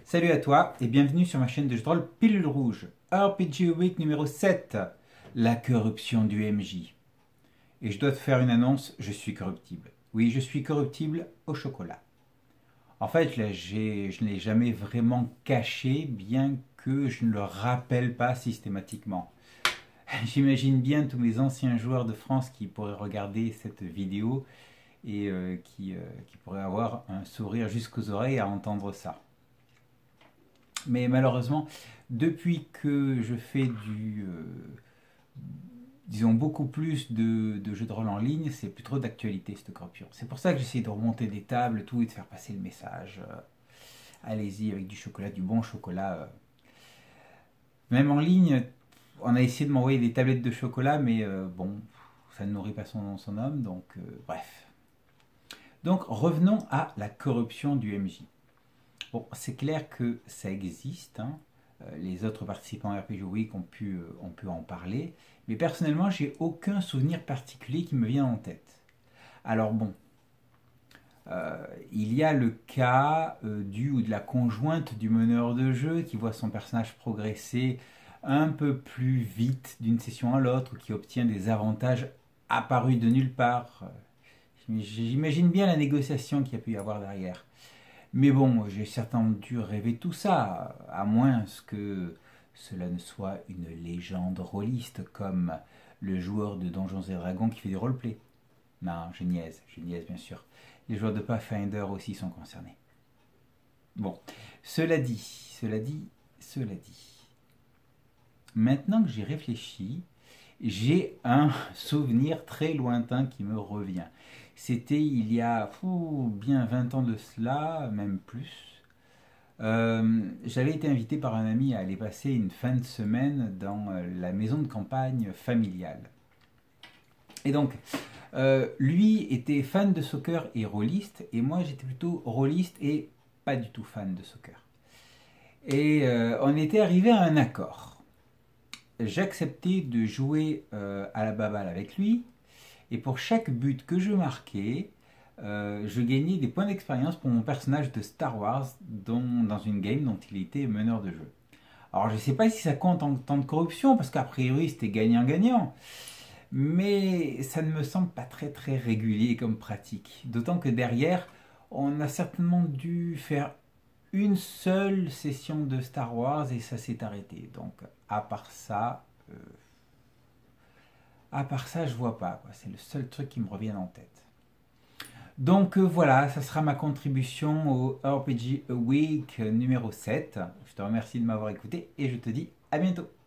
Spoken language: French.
Salut à toi et bienvenue sur ma chaîne de jeux de rôle Pilule Rouge, RPG Week numéro 7, la corruption du MJ. Et je dois te faire une annonce, je suis corruptible. Oui, je suis corruptible au chocolat. En fait, je ne l'ai jamais vraiment caché, bien que je ne le rappelle pas systématiquement. J'imagine bien tous mes anciens joueurs de France qui pourraient regarder cette vidéo et qui pourraient avoir un sourire jusqu'aux oreilles à entendre ça. Mais malheureusement, depuis que je fais disons beaucoup plus de jeux de rôle en ligne, c'est plus trop d'actualité cette corruption. C'est pour ça que j'essaie de remonter des tables, tout, et de faire passer le message. Allez-y avec du chocolat, du bon chocolat. Même en ligne, on a essayé de m'envoyer des tablettes de chocolat, mais bon, ça ne nourrit pas son homme, donc bref. Donc revenons à la corruption du MJ. Bon, c'est clair que ça existe, hein. Les autres participants à RPG Week ont pu en parler, mais personnellement, j'ai aucun souvenir particulier qui me vient en tête. Alors bon, il y a le cas du ou de la conjointe du meneur de jeu qui voit son personnage progresser un peu plus vite d'une session à l'autre, ou qui obtient des avantages apparus de nulle part. J'imagine bien la négociation qu'il y a pu y avoir derrière. Mais bon, j'ai certainement dû rêver tout ça, à moins que cela ne soit une légende rôliste comme le joueur de Donjons et Dragons qui fait du roleplay. Non, je niaise bien sûr. Les joueurs de Pathfinder aussi sont concernés. Bon, cela dit. Maintenant que j'y réfléchis, j'ai un souvenir très lointain qui me revient. C'était il y a bien 20 ans de cela, même plus. J'avais été invité par un ami à aller passer une fin de semaine dans la maison de campagne familiale. Et donc, lui était fan de soccer et rôliste, et moi j'étais plutôt rôliste et pas du tout fan de soccer. Et on était arrivé à un accord. J'acceptais de jouer à la baballe avec lui, et pour chaque but que je marquais, je gagnais des points d'expérience pour mon personnage de Star Wars dans une game dont il était meneur de jeu. Alors je ne sais pas si ça compte en temps de corruption, parce qu'a priori c'était gagnant-gagnant, mais ça ne me semble pas très régulier comme pratique. D'autant que derrière, on a certainement dû faire une seule session de Star Wars et ça s'est arrêté. Donc à part ça, je vois pas, quoi. C'est le seul truc qui me revient en tête. Donc voilà, ça sera ma contribution au RPG Week numéro 7. Je te remercie de m'avoir écouté et je te dis à bientôt.